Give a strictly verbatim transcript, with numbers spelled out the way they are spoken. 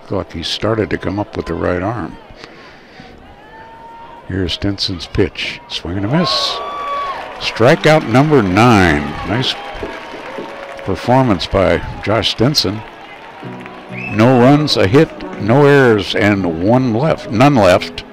looked like he started to come up with the right arm. Here's Stinson's pitch. Swing and a miss. Strikeout number nine. Nice performance by Josh Stinson. No runs, a hit, no errors, and one left. None left.